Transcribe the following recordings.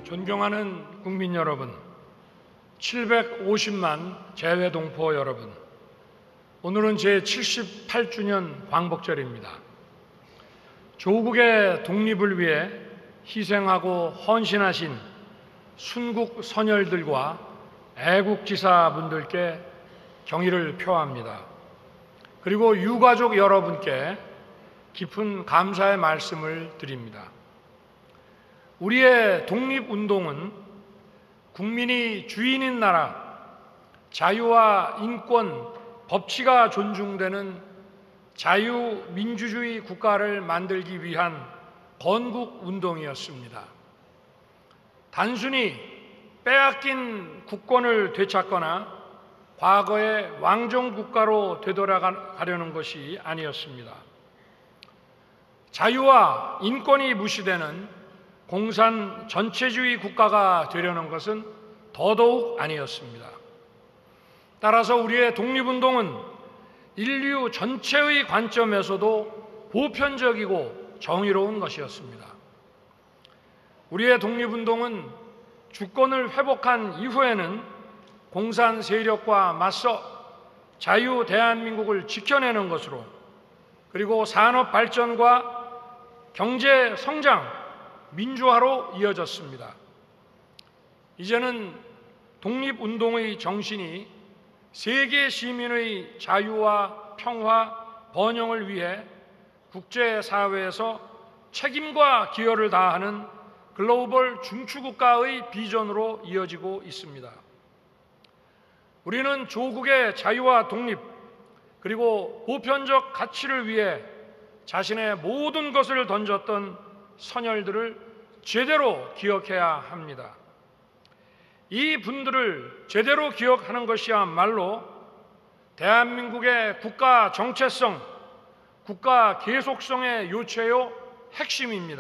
존경하는 국민 여러분, 750만 재외동포 여러분, 오늘은 제78주년 광복절입니다. 조국의 독립을 위해 희생하고 헌신하신 순국 선열들과 애국지사분들께 경의를 표합니다. 그리고 유가족 여러분께 깊은 감사의 말씀을 드립니다. 우리의 독립운동은 국민이 주인인 나라, 자유와 인권, 법치가 존중되는 자유민주주의 국가를 만들기 위한 건국운동이었습니다. 단순히 빼앗긴 국권을 되찾거나 과거의 왕정국가로 되돌아가려는 것이 아니었습니다. 자유와 인권이 무시되는 공산 전체주의 국가가 되려는 것은 더더욱 아니었습니다. 따라서 우리의 독립운동은 인류 전체의 관점에서도 보편적이고 정의로운 것이었습니다. 우리의 독립운동은 주권을 회복한 이후에는 공산 세력과 맞서 자유 대한민국을 지켜내는 것으로, 그리고 산업 발전과 경제 성장, 민주화로 이어졌습니다. 이제는 독립운동의 정신이 세계 시민의 자유와 평화, 번영을 위해 국제사회에서 책임과 기여를 다하는 글로벌 중추국가의 비전으로 이어지고 있습니다. 우리는 조국의 자유와 독립, 그리고 보편적 가치를 위해 자신의 모든 것을 던졌던 선열들을 제대로 기억해야 합니다. 이 분들을 제대로 기억하는 것이야말로 대한민국의 국가 정체성, 국가 계속성의 요체요 핵심입니다.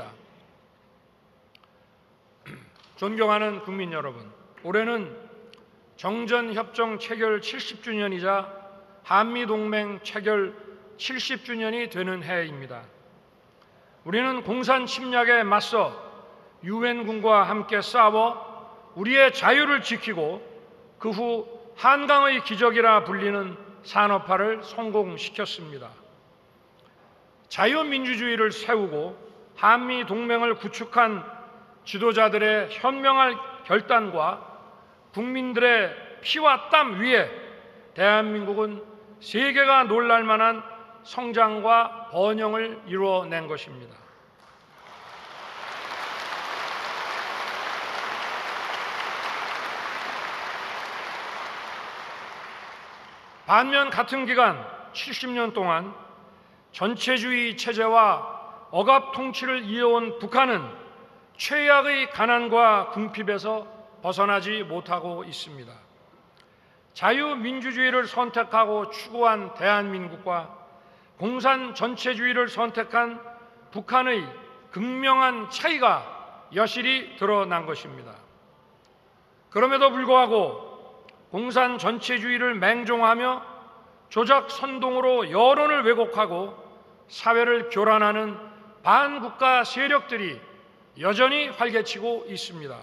존경하는 국민 여러분, 올해는 정전협정 체결 70주년이자 한미동맹 체결 70주년이 되는 해입니다. 우리는 공산 침략에 맞서 유엔군과 함께 싸워 우리의 자유를 지키고 그 후 한강의 기적이라 불리는 산업화를 성공시켰습니다. 자유민주주의를 세우고 한미동맹을 구축한 지도자들의 현명한 결단과 국민들의 피와 땀 위에 대한민국은 세계가 놀랄 만한 성장과 번영을 이루어낸 것입니다. 반면 같은 기간 70년 동안 전체주의 체제와 억압 통치를 이어온 북한은 최악의 가난과 궁핍에서 벗어나지 못하고 있습니다. 자유민주주의를 선택하고 추구한 대한민국과 공산 전체주의를 선택한 북한의 극명한 차이가 여실히 드러난 것입니다. 그럼에도 불구하고 공산 전체주의를 맹종하며 조작 선동으로 여론을 왜곡하고 사회를 교란하는 반국가 세력들이 여전히 활개치고 있습니다.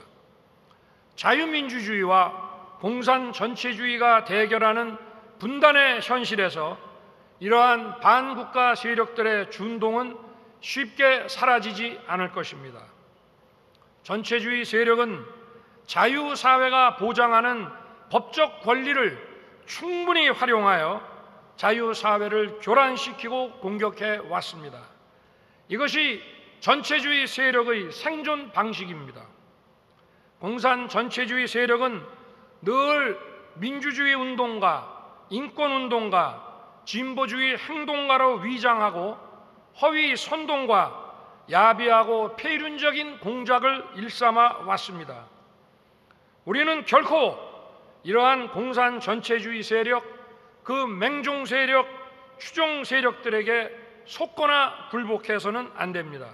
자유민주주의와 공산 전체주의가 대결하는 분단의 현실에서 이러한 반국가 세력들의 준동은 쉽게 사라지지 않을 것입니다. 전체주의 세력은 자유사회가 보장하는 법적 권리를 충분히 활용하여 자유사회를 교란시키고 공격해 왔습니다. 이것이 전체주의 세력의 생존 방식입니다. 공산 전체주의 세력은 늘 민주주의 운동가, 인권운동가, 진보주의 행동가로 위장하고 허위 선동과 야비하고 폐륜적인 공작을 일삼아 왔습니다. 우리는 결코 이러한 공산 전체주의 세력, 그 맹종 세력, 추종 세력들에게 속거나 굴복해서는 안 됩니다.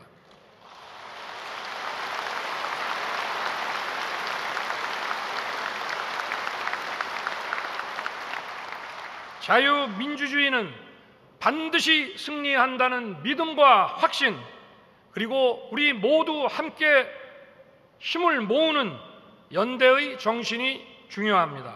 자유민주주의는 반드시 승리한다는 믿음과 확신, 그리고 우리 모두 함께 힘을 모으는 연대의 정신이 중요합니다.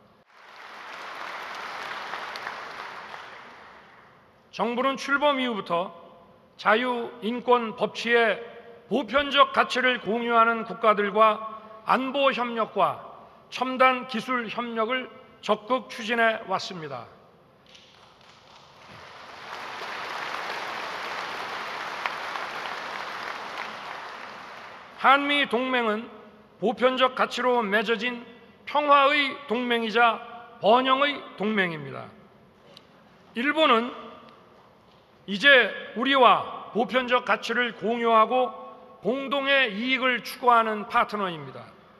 정부는 출범 이후부터 자유, 인권, 법치의 보편적 가치를 공유하는 국가들과 안보 협력과 첨단 기술 협력을 적극 추진해 왔습니다. 한미 동맹은 보편적 가치로 맺어진 평화의 동맹이자 번영의 동맹입니다. 일본은 이제 우리와 보편적 가치를 공유하고 공동의 이익을 추구하는 파트너입니다.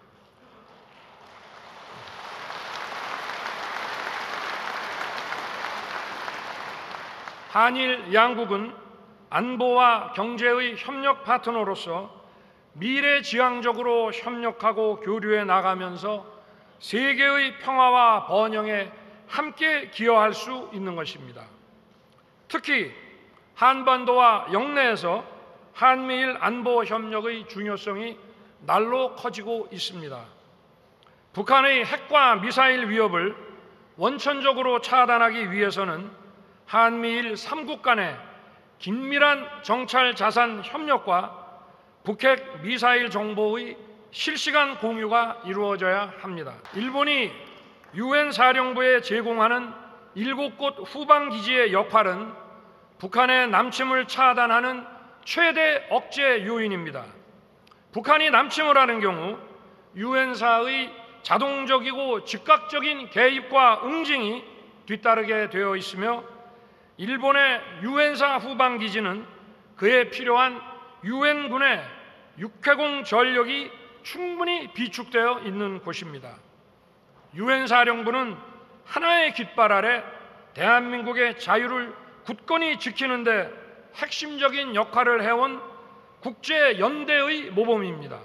한일 양국은 안보와 경제의 협력 파트너로서 미래지향적으로 협력하고 교류해 나가면서 세계의 평화와 번영에 함께 기여할 수 있는 것입니다. 특히 한반도와 영내에서 한미일 안보 협력의 중요성이 날로 커지고 있습니다. 북한의 핵과 미사일 위협을 원천적으로 차단하기 위해서는 한미일 3국 간의 긴밀한 정찰 자산 협력과 북핵 미사일 정보의 실시간 공유가 이루어져야 합니다. 일본이 유엔 사령부에 제공하는 7곳 후방기지의 역할은 북한의 남침을 차단하는 최대 억제 요인입니다. 북한이 남침을 하는 경우 유엔사의 자동적이고 즉각적인 개입과 응징이 뒤따르게 되어 있으며 일본의 유엔사 후방기지는 그에 필요한 유엔군의 육해공 전력이 충분히 비축되어 있는 곳입니다. 유엔 사령부는 하나의 깃발 아래 대한민국의 자유를 굳건히 지키는 데 핵심적인 역할을 해온 국제연대의 모범입니다.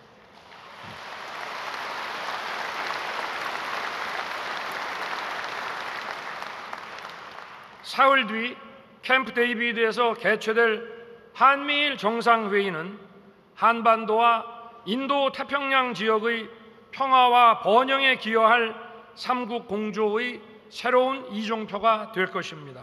사흘 뒤 캠프 데이비드에서 개최될 한미일 정상회의는 한반도와 인도 태평양 지역의 평화와 번영에 기여할 3국 공조의 새로운 이정표가 될 것입니다.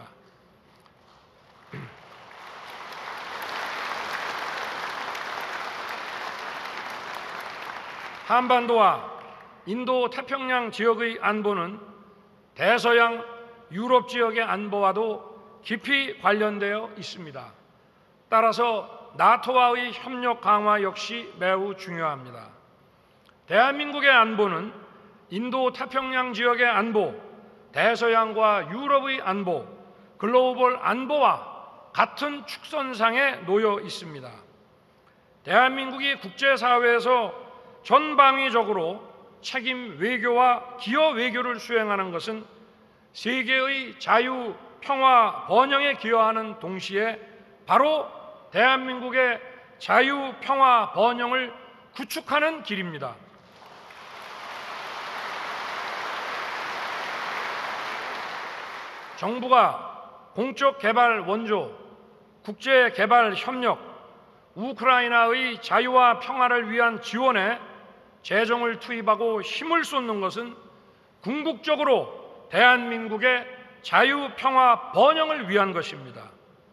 한반도와 인도 태평양 지역의 안보는 대서양 유럽 지역의 안보와도 깊이 관련되어 있습니다. 따라서 나토와의 협력 강화 역시 매우 중요합니다. 대한민국의 안보는 인도 태평양 지역의 안보, 대서양과 유럽의 안보, 글로벌 안보와 같은 축선상에 놓여 있습니다. 대한민국이 국제사회에서 전방위적으로 책임 외교와 기여 외교를 수행하는 것은 세계의 자유, 평화, 번영에 기여하는 동시에 바로 대한민국의 자유, 평화, 번영을 구축하는 길입니다. 정부가 공적 개발 원조, 국제 개발 협력, 우크라이나의 자유와 평화를 위한 지원에 재정을 투입하고 힘을 쏟는 것은 궁극적으로 대한민국의 자유, 평화, 번영을 위한 것입니다.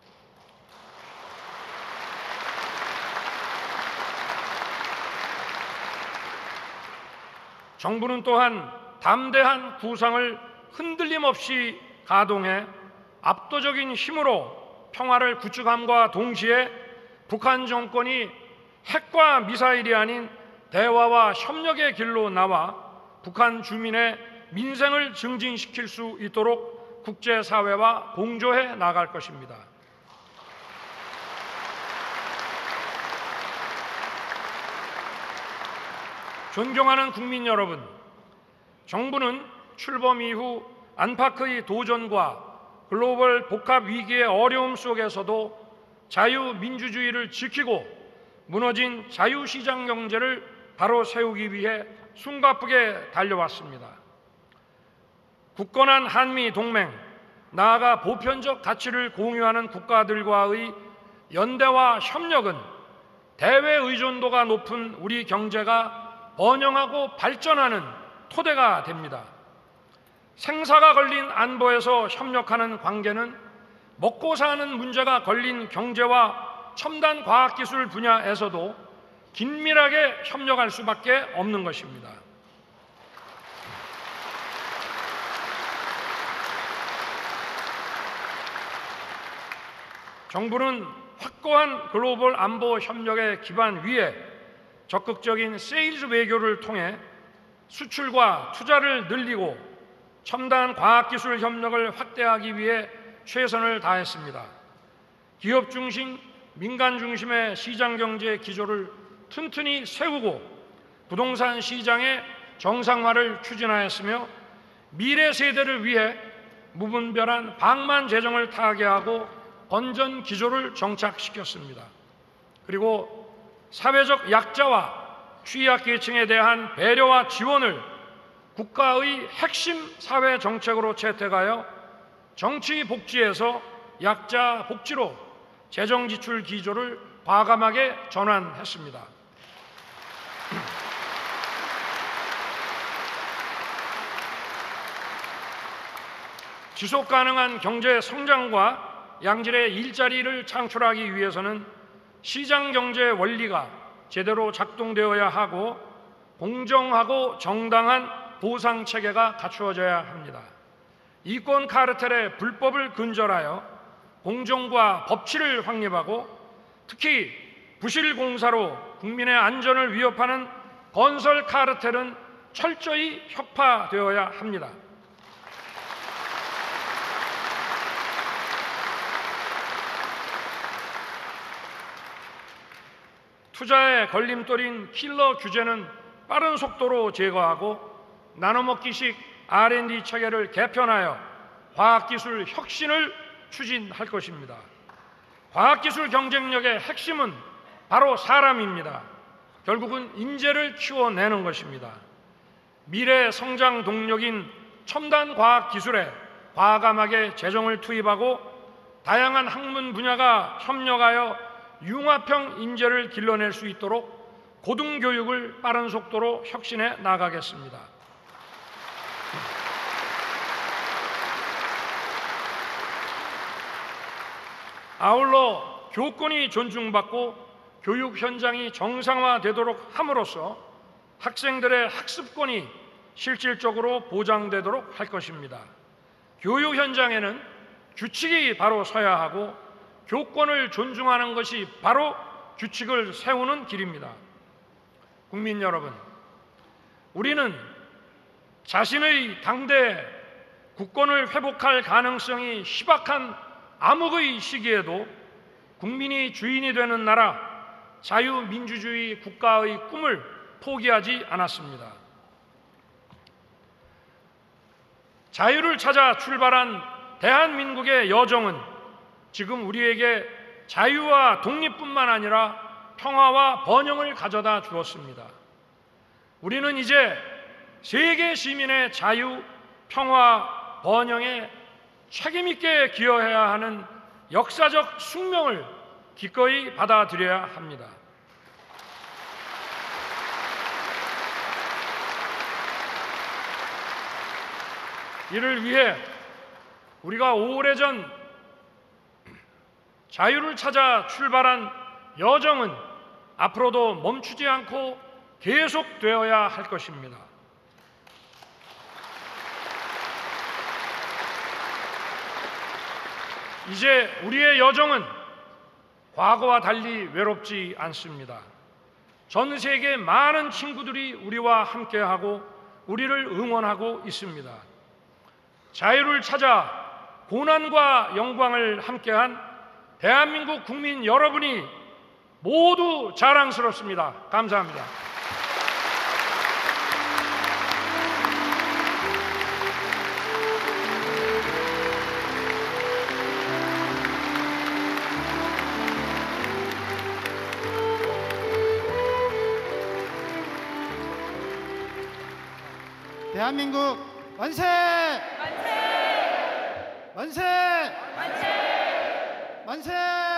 정부는 또한 담대한 구상을 흔들림 없이 가동해 압도적인 힘으로 평화를 구축함과 동시에 북한 정권이 핵과 미사일이 아닌 대화와 협력의 길로 나와 북한 주민의 민생을 증진시킬 수 있도록 국제사회와 공조해 나갈 것입니다. 존경하는 국민 여러분, 정부는 출범 이후 안팎의 도전과 글로벌 복합 위기의 어려움 속에서도 자유민주주의를 지키고 무너진 자유시장 경제를 바로 세우기 위해 숨가쁘게 달려왔습니다. 굳건한 한미 동맹, 나아가 보편적 가치를 공유하는 국가들과의 연대와 협력은 대외 의존도가 높은 우리 경제가 번영하고 발전하는 토대가 됩니다. 생사가 걸린 안보에서 협력하는 관계는 먹고 사는 문제가 걸린 경제와 첨단 과학기술 분야에서도 긴밀하게 협력할 수밖에 없는 것입니다. 정부는 확고한 글로벌 안보 협력의 기반 위에 적극적인 세일즈 외교를 통해 수출과 투자를 늘리고 첨단 과학기술 협력을 확대하기 위해 최선을 다했습니다. 기업 중심, 민간 중심의 시장 경제 기조를 튼튼히 세우고 부동산 시장의 정상화를 추진하였으며 미래 세대를 위해 무분별한 방만 재정을 타개하고 건전 기조를 정착시켰습니다. 그리고 사회적 약자와 취약계층에 대한 배려와 지원을 국가의 핵심 사회 정책으로 채택하여 정치 복지에서 약자 복지로 재정 지출 기조를 과감하게 전환했습니다. 지속 가능한 경제 성장과 양질의 일자리를 창출하기 위해서는 시장 경제 원리가 제대로 작동되어야 하고 공정하고 정당한 보상 체계가 갖추어져야 합니다. 이권 카르텔의 불법을 근절하여 공정과 법치를 확립하고 특히 부실 공사로 국민의 안전을 위협하는 건설 카르텔은 철저히 혁파되어야 합니다. 투자의 걸림돌인 킬러 규제는 빠른 속도로 제거하고 나눠먹기식 R&D 체계를 개편하여 과학기술 혁신을 추진할 것입니다. 과학기술 경쟁력의 핵심은 바로 사람입니다. 결국은 인재를 키워내는 것입니다. 미래 성장 동력인 첨단 과학기술에 과감하게 재정을 투입하고 다양한 학문 분야가 협력하여 융합형 인재를 길러낼 수 있도록 고등교육을 빠른 속도로 혁신해 나가겠습니다. 아울러 교권이 존중받고 교육 현장이 정상화되도록 함으로써 학생들의 학습권이 실질적으로 보장되도록 할 것입니다. 교육 현장에는 규칙이 바로 서야 하고 교권을 존중하는 것이 바로 규칙을 세우는 길입니다. 국민 여러분, 우리는 자신의 당대 국권을 회복할 가능성이 희박한 암흑의 시기에도 국민이 주인이 되는 나라, 자유민주주의 국가의 꿈을 포기하지 않았습니다. 자유를 찾아 출발한 대한민국의 여정은 지금 우리에게 자유와 독립뿐만 아니라 평화와 번영을 가져다 주었습니다. 우리는 이제 세계 시민의 자유, 평화, 번영에 책임있게 기여해야 하는 역사적 숙명을 기꺼이 받아들여야 합니다. 이를 위해 우리가 오래전 자유를 찾아 출발한 여정은 앞으로도 멈추지 않고 계속되어야 할 것입니다. 이제 우리의 여정은 과거와 달리 외롭지 않습니다. 전 세계 많은 친구들이 우리와 함께하고 우리를 응원하고 있습니다. 자유를 찾아 고난과 영광을 함께한 대한민국 국민 여러분이 모두 자랑스럽습니다. 감사합니다. 대한민국 만세! 만세! 만세! 만세! 만세!